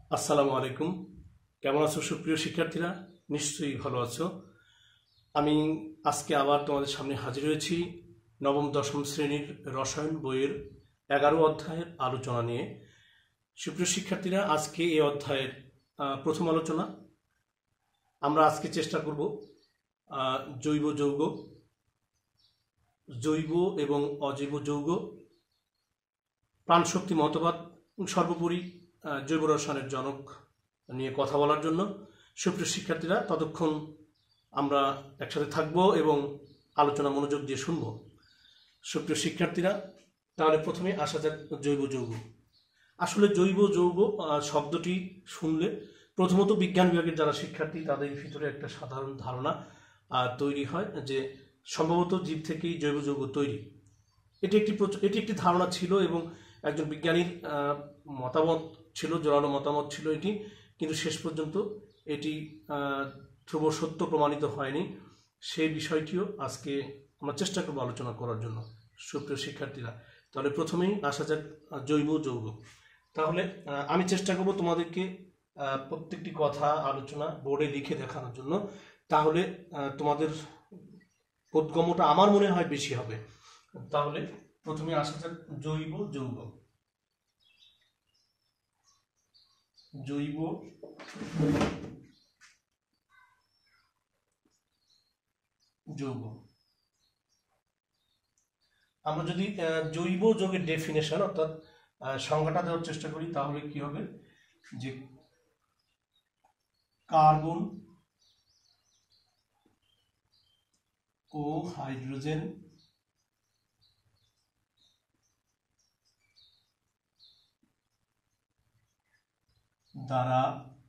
আসসালামু আলাইকুম। কেমন আছো সুপ্রিয় শিক্ষার্থীরা? নিশ্চয়ই ভালো আছো। আমি আজকে আবার তোমাদের সামনে হাজির হয়েছি নবম দশম শ্রেণীর রসায়ন বইয়ের 11 অধ্যায়ের আলোচনা নিয়ে। সুপ্রিয় শিক্ষার্থীরা, আজকে এই অধ্যায়ের প্রথম আলোচনা। আমরা আজকে চেষ্টা করব জৈব যৌগ, জৈব এবং অজৈব যৌগ, প্রাণশক্তি মতবাদ, সর্বোপরি জৈব রসায়নের জনক নিয়ে কথা বলার জন্য। সুপ্রিয় শিক্ষার্থীরা, ততক্ষণ আমরা একসাথে থাকব এবং আলোচনা মনোযোগ দিয়ে শুনব। সুপ্রিয় শিক্ষার্থীরা, তাহলে প্রথমে আসা যাক জৈব যৌগ। আসলে জৈব যৌগ শব্দটি শুনলে প্রথমত বিজ্ঞান বিভাগের যারা শিক্ষার্থী তাদের ভিতরে একটা সাধারণ ধারণা তৈরি হয় যে সম্ভবত জীব থেকেই জৈব যৌগ তৈরি। এটি একটি ধারণা ছিল এবং একজন বিজ্ঞানীর মতামত ছিল, জোরালো মতামত ছিল এটি, কিন্তু শেষ পর্যন্ত এটি ধ্রুব সত্য প্রমাণিত হয়নি। সেই বিষয়টিও আজকে আমরা চেষ্টা করব আলোচনা করার জন্য। সুপ্রিয় শিক্ষার্থীরা, তাহলে প্রথমেই আসা যাক জৈব যৌগ। তাহলে আমি চেষ্টা করব তোমাদেরকে প্রত্যেকটি কথা আলোচনা বোর্ডে লিখে দেখানোর জন্য, তাহলে তোমাদের বোধগম্যটা আমার মনে হয় বেশি হবে। তাহলে প্রথমে আসা যাক জৈব যৌগ। জৈব যৌগ, আমরা যদি জৈব যৌগের ডেফিনেশন অর্থাৎ সংজ্ঞাটা দেওয়ার চেষ্টা করি, তাহলে কি হবে যে কার্বন ও হাইড্রোজেন দ্বারা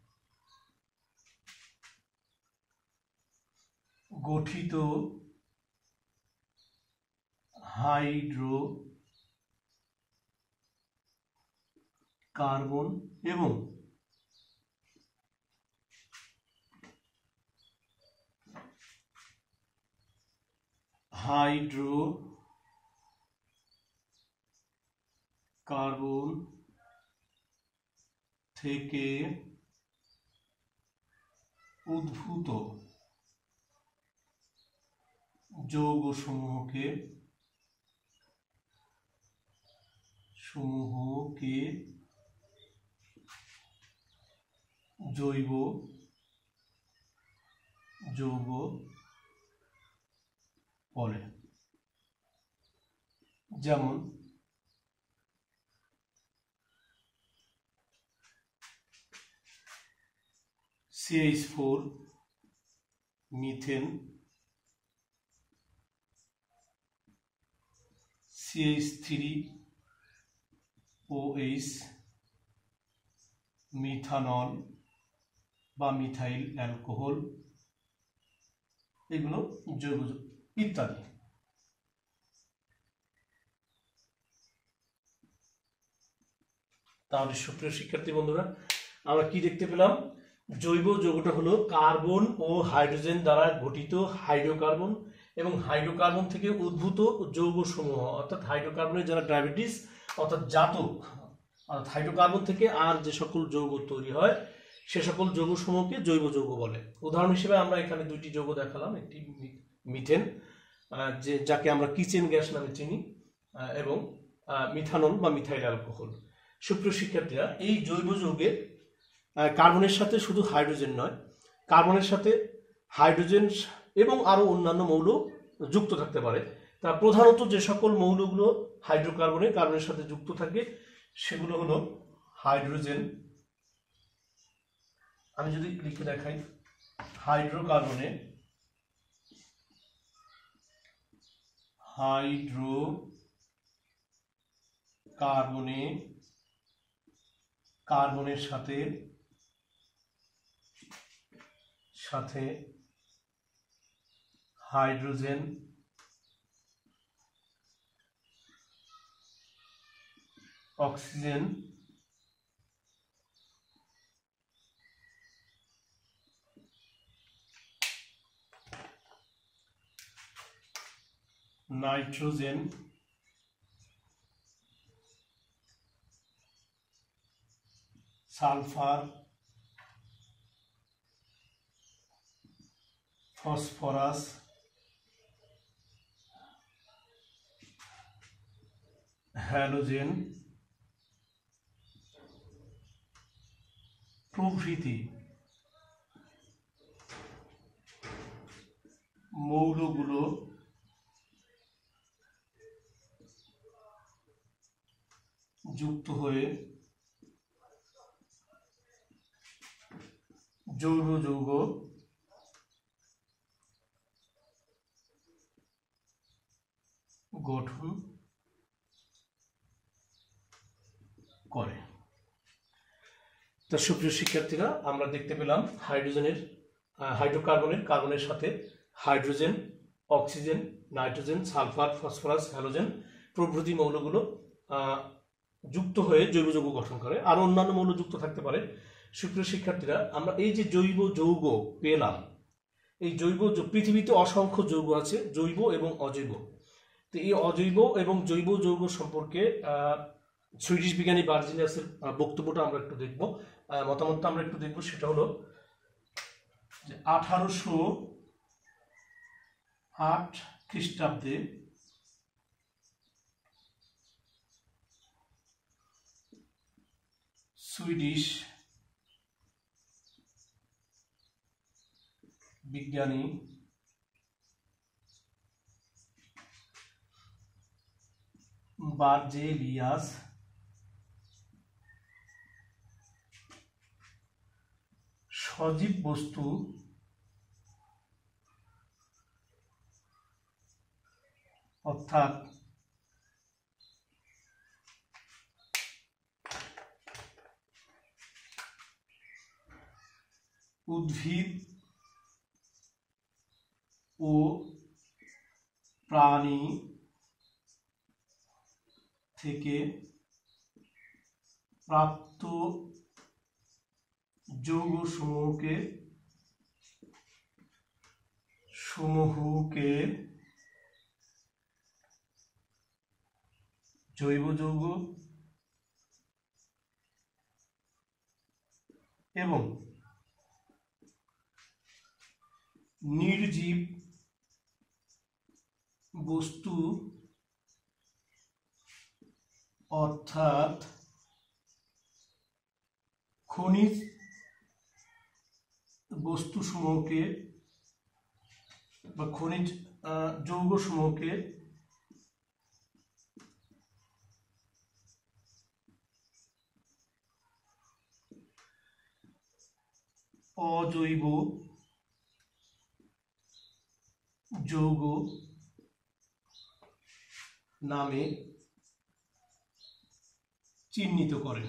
গঠিত হাইড্রোকার্বন এবং হাইড্রোকার্বন থেকে উদ্ভূত যৌগসমূহকে জৈব যৌগ বলে। যেমন CH4 মিথেন, CH3OH মিথানল বা মিথাইল অ্যালকোহল, এগুলো জৈব ইত্যাদি। তাহলে সুপ্রিয় শিক্ষার্থী বন্ধুরা, আমরা কি দেখতে পেলাম? জৈব যৌগটা হলো কার্বন ও হাইড্রোজেন দ্বারা গঠিত হাইড্রোকার্বন এবং হাইড্রোকার্বন থেকে উদ্ভূত যৌগসমূহ, অর্থাৎ হাইড্রোকার্বনের যারা ডায়াবেটিস অর্থাৎ জাতক, অর্থাৎ হাইড্রোকার্বন থেকে আর যে সকল যৌগ তৈরি হয় সে সকল যৌগসমূহকে জৈব যৌগ বলে। উদাহরণ হিসেবে আমরা এখানে দুইটি যৌগ দেখালাম, একটি মিথেন, যাকে আমরা কিচেন গ্যাস নামে চিনি, এবং মিথানল বা মিথাইল অ্যালকোহল। সুপ্রিয় শিক্ষার্থীরা, এই জৈব যৌগে কার্বনের সাথে শুধু হাইড্রোজেন নয়, কার্বনের সাথে হাইড্রোজেন এবং আরো অন্যান্য মৌল যুক্ত থাকতে পারে। তা প্রধানত যে সকল মৌলগুলো কার্বনের সাথে যুক্ত থাকে সেগুলো হলো হাইড্রোজেন। আমি যদি লিখে দেখাই, হাইড্রোকার্বনে কার্বনের সাথে hydrogen, oxygen, nitrogen, sulphur, phosphorus, halogen প্রভৃতি মৌলগুলো যুক্ত হয়ে জৈব যৌগ গঠন করে। তো সুপ্রিয় শিক্ষার্থীরা, আমরা দেখতে পেলাম কার্বনের সাথে hydrogen, oxygen, nitrogen, sulphur, phosphorus, halogen প্রভৃতি মৌলগুলো যুক্ত হয়ে জৈব যৌগ গঠন করে। আর অন্যান্য মৌল যুক্ত থাকতে পারে। সুপ্রিয় শিক্ষার্থীরা, আমরা এই যে জৈব যৌগ পেলাম, এই পৃথিবীতে অসংখ্য যৌগ আছে, জৈব এবং অজৈব। তো এই অজৈব এবং জৈব যৌগ সম্পর্কে সুইডিশ বিজ্ঞানী বার্জিলিয়াসের বক্তব্যটা আমরা একটু দেখব, মতামতটা আমরা একটু দেখব। সেটা হলো যে 1808 খ্রিস্টাব্দে সুইডিশ বিজ্ঞানী বার্জেলিয়াস সজীব বস্তু অর্থাৎ উদ্ভিদ ও প্রাণী থেকে প্রাপ্ত যৌগ সমূহকে জৈব যৌগ এবং নির্জীব বস্তু অর্থাৎ খনিজ বস্তুসমূহকে বা খনিজ যৌগসমূহকে অজৈব যৌগ নামে চিহ্নিত করেন।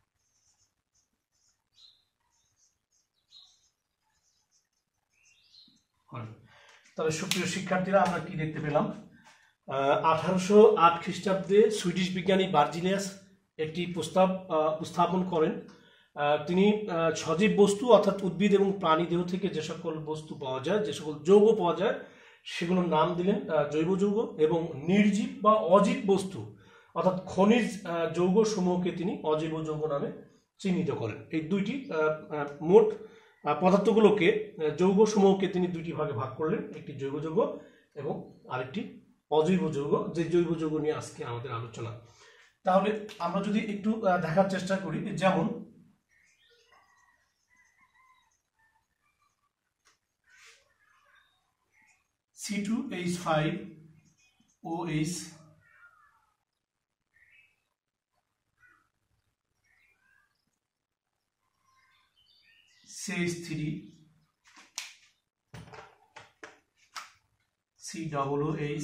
তবে সুপ্রিয় শিক্ষার্থীরা, আমরা কি দেখতে পেলাম? 1808 খ্রিস্টাব্দে সুইডিশ বিজ্ঞানী বার্জিলিয়াস একটি উপস্থাপন করেন। তিনি সজীব বস্তু অর্থাৎ উদ্ভিদ এবং প্রাণী দেহ থেকে যে সকল বস্তু পাওয়া যায়, যে সকল যৌগ পাওয়া যায়, সেগুলোর নাম দিলেন জৈব যৌগ। এবং নির্জীব বা অজীব বস্তু অর্থাৎ খনিজ যৌগ সমূহকে তিনি অজৈব যৌগ নামে চিহ্নিত করেন। এই দুইটি মোট পদার্থগুলোকে, যৌগ সমূহকে তিনি দুইটি ভাগে ভাগ করলেন, একটি জৈব যৌগ এবং আরেকটি অজৈব যৌগ, যে জৈব যৌগ নিয়ে আজকে আমাদের আলোচনা। তাহলে আমরা যদি একটু দেখার চেষ্টা করি, যেমন C2H5OH CH3 COOH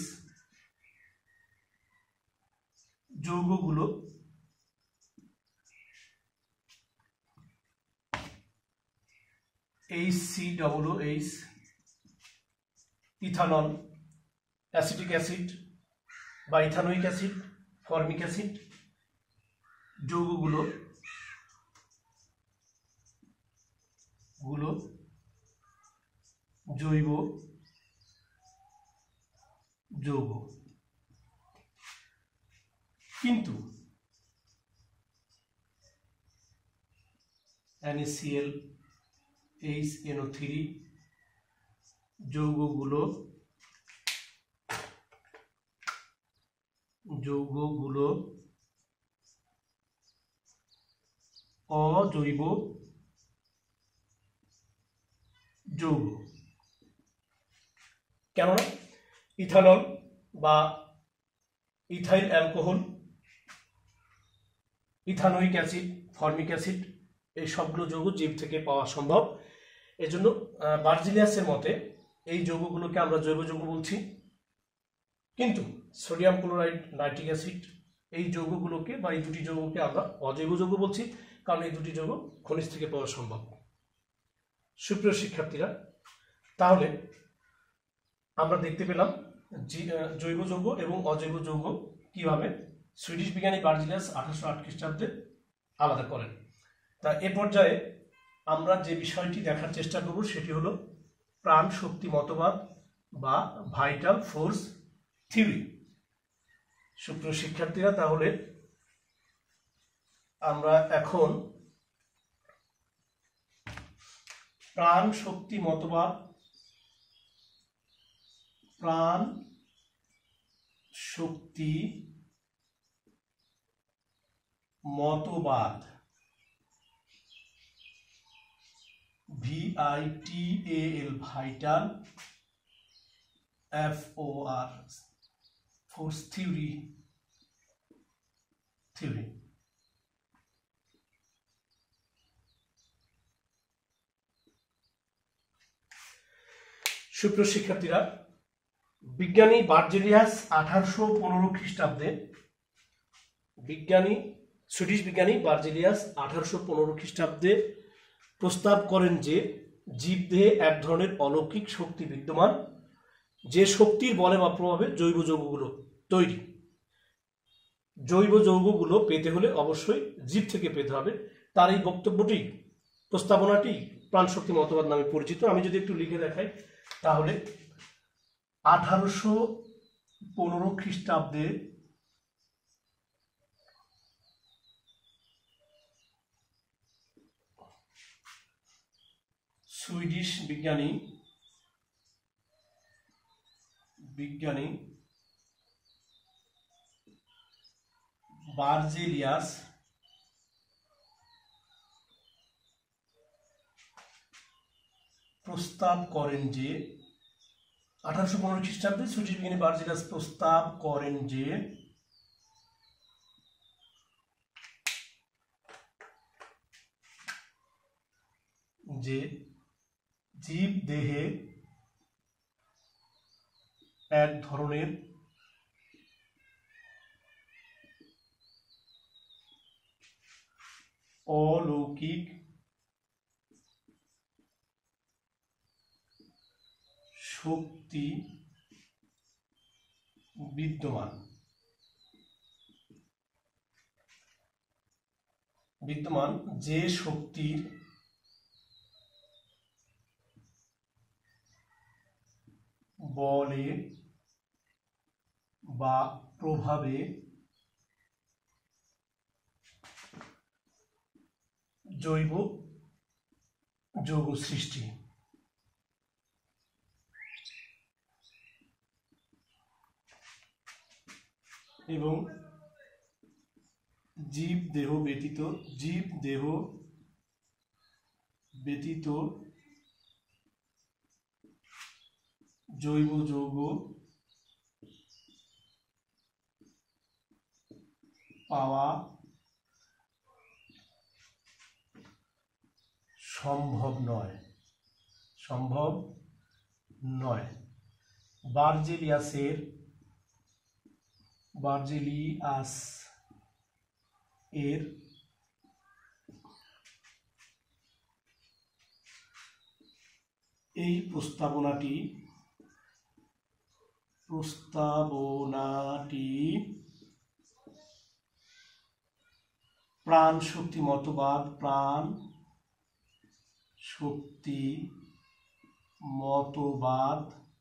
যৌগগুলো HCOOH, ইথানল, অ্যাসিটিক অ্যাসিড বা ইথানোইক অ্যাসিড, ফর্মিক অ্যাসিড যৌগগুলো জৈব যৌগ। কিন্তু NaCl HNO3 যৌগগুলো অজৈব যৌগ। কেননা ইথানল বা ethyl alcohol, ethanoic acid, formic acid এই সবগুলো যৌগ জীব থেকে পাওয়া সম্ভব। এজন্য বার্জিলিয়াসের মতে এই যৌগগুলোকে আমরা জৈব যৌগ বলছি, কিন্তু সোডিয়াম ক্লোরাইড, নাইট্রিক অ্যাসিড এই যৌগগুলোকে বা এই দুটি যৌগকে আমরা অজৈব যৌগ বলছি, কারণ এই দুটি যৌগ খনিজ থেকে পাওয়া সম্ভব। সুপ্রিয় শিক্ষার্থীরা, তাহলে আমরা দেখতে পেলাম জৈব যৌগ এবং অজৈব যৌগ কিভাবে সুইডিশ বিজ্ঞানী বার্জিলিয়াস 1808 খ্রিস্টাব্দে আলাদা করেন। তা এ পর্যায়ে আমরা যে বিষয়টি দেখার চেষ্টা করব সেটি হলো প্রাণ শক্তি মতবাদ বা ভাইটাল ফোর্স থিওরি। সুপ্রিয় শিক্ষার্থীরা, তাহলে আমরা এখন প্রাণ শক্তি মতবাদ, প্রাণ শক্তি মতবাদ VITAL vital FOR force theory সুপ্রিয় শিক্ষার্থীরা, বিজ্ঞানী বার্জেলিয়াস 1815 খ্রিস্টাব্দে সুইডিশ বিজ্ঞানী বার্জেলিয়াস 1815 খ্রিস্টাব্দে প্রস্তাব করেন যে জীবদেহে এক ধরনের অলৌকিক শক্তি বিদ্যমান, যে শক্তির বলে বা প্রভাবে জৈব যৌগগুলো তৈরি। জৈব যৌগগুলো পেতে হলে অবশ্যই জীব থেকে পেতে হবে। তার এই বক্তব্যটি, প্রস্তাবনাটি প্রাণশক্তি মতবাদ নামে পরিচিত। আমি যদি একটু লিখে দেখাই, তাহলে 1815 খ্রিস্টাব্দে সুইডিশ বিজ্ঞানী বার্জেলিয়াস প্রস্তাব করেন যে 1815 খ্রিস্টাব্দে সুইডিশ বিজ্ঞানী বার্জেলিয়াস প্রস্তাব করেন যে জীব দেহে এক ধরনের অলৌকিক শক্তি বিদ্যমান, যে শক্তির বলে বা প্রভাবে জৈব যৌগ সৃষ্টি। এবং জীব দেহ ব্যতীত জৈব যৌগ পাওয়া সম্ভব নয়। বার্জেলিয়াস এর এই প্রস্তাবনাটি প্রাণ শক্তি মতবাদ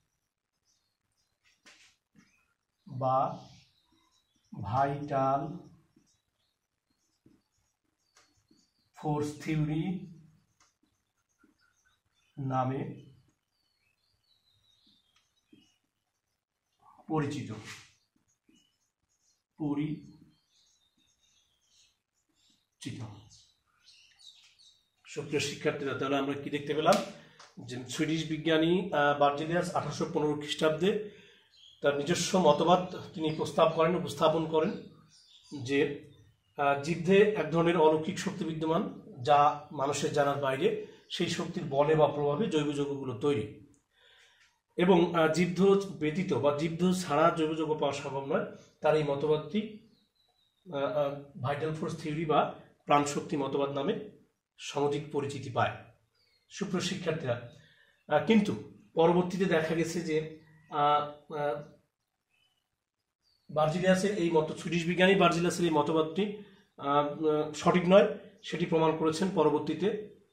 বা ভাইটাল ফোর্স থিওরি নামে পরিচিত। সুপ্রিয় শিক্ষার্থীরা, তাহলে আমরা কি দেখতে পেলাম যে সুইডিশ বিজ্ঞানী বার্জেলিয়াস 1815 খ্রিস্টাব্দে তার নিজস্ব মতবাদ তিনি উপস্থাপন করেন যে জীবদেহে এক ধরনের অলৌকিক শক্তি বিদ্যমান, যা মানুষের জানার বাইরে। সেই শক্তির বলে বা প্রভাবে জৈব যৌগগুলো তৈরি, এবং জীবদেহ ব্যতীত বা জীবদেহ ছাড়া জৈব যৌগ পাওয়া সম্ভব নয়। তার এই মতবাদটি ভাইটাল ফোর্স থিওরি বা প্রাণশক্তি মতবাদ নামে সমধিক পরিচিতি পায়। সুপ্রিয় শিক্ষার্থীরা, কিন্তু পরবর্তীতে দেখা গেছে যে বার্জিলিয়াসের এই সুইডিশ বিজ্ঞানী বার্জিলিয়াসের এই মতবাদটি সঠিক নয়, সেটি প্রমাণ করেছেন পরবর্তীতে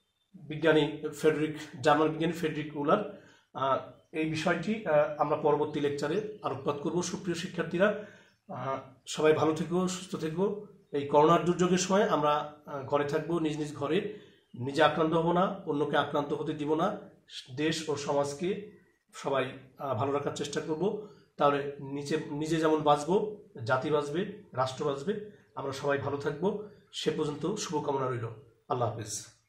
জার্মান বিজ্ঞানী ফ্রেডরিক উলার। এই বিষয়টি আমরা পরবর্তী লেকচারে আলোকপাত করব। সুপ্রিয় শিক্ষার্থীরা, সবাই ভালো থেকো, সুস্থ থেকো। এই করোনার দুর্যোগের সময় আমরা ঘরে থাকবো, নিজ নিজ ঘরে, নিজে আক্রান্ত হব না, অন্যকে আক্রান্ত হতে দিব না। দেশ ও সমাজকে সবাই ভালো রাখার চেষ্টা করব। তাহলে নিজে যেমন বাঁচবো, জাতি বাঁচবে, রাষ্ট্র বাঁচবে। আমরা সবাই ভালো থাকবো। সে পর্যন্ত শুভকামনা রইল। আল্লাহ হাফেজ।